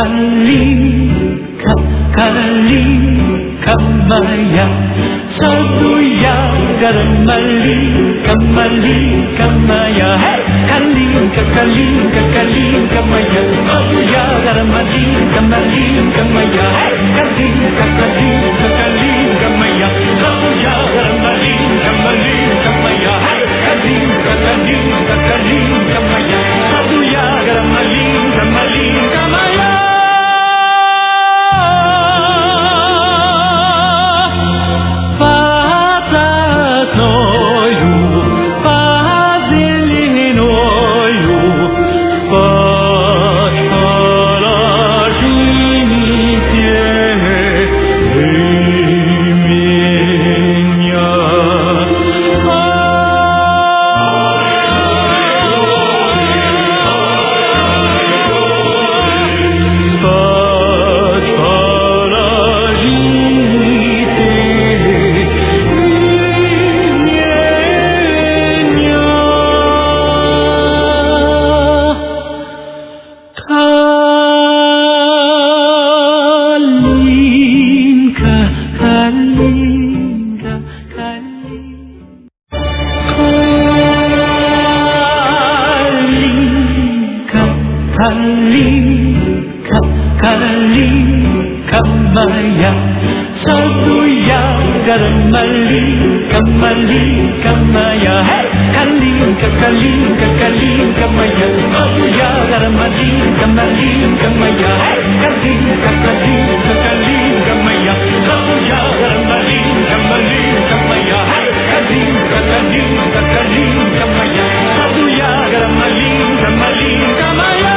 Kalimaya satu ya garamali kamaya hey kalim kamaya satu ya garamali kamaya hey kalim kamaya satu ya garamali kamaya hey kalim kamaya satu ya garamali kamaya Kamaya satu ya garamali kamaya hey kalim kamaya satu ya garamali kamaya hey kalim kamaya satu ya garamali kamaya hey kalim kamaya satu ya garamali kamaya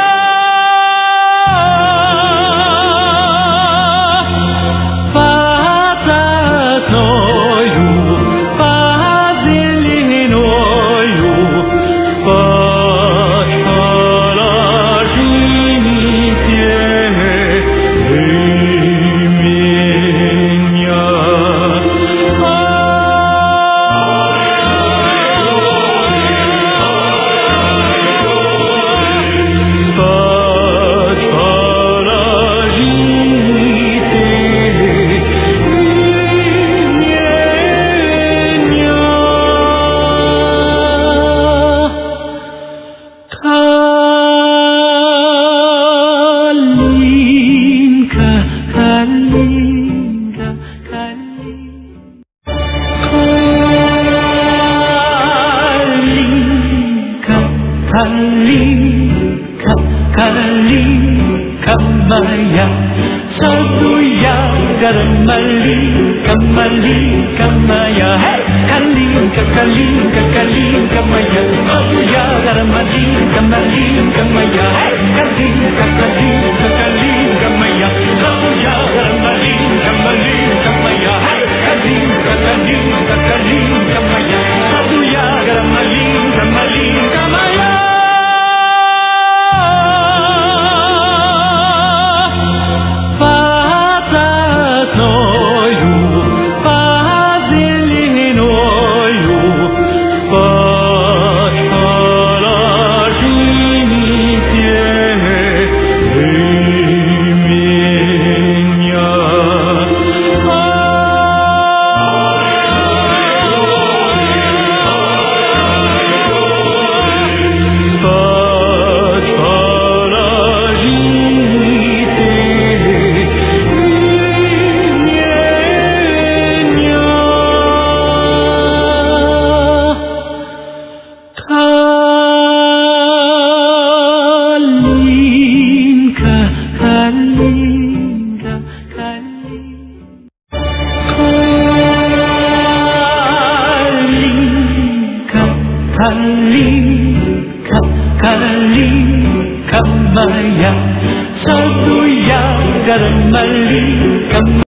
Kamaya satu ya garamali kamaya hey kalim kamaya satu ya garamali kamaya hey kalim kamaya satu ya garamali kamaya hey kalim kamaya satu ya garamali kamaya Kamaya satu ya garamali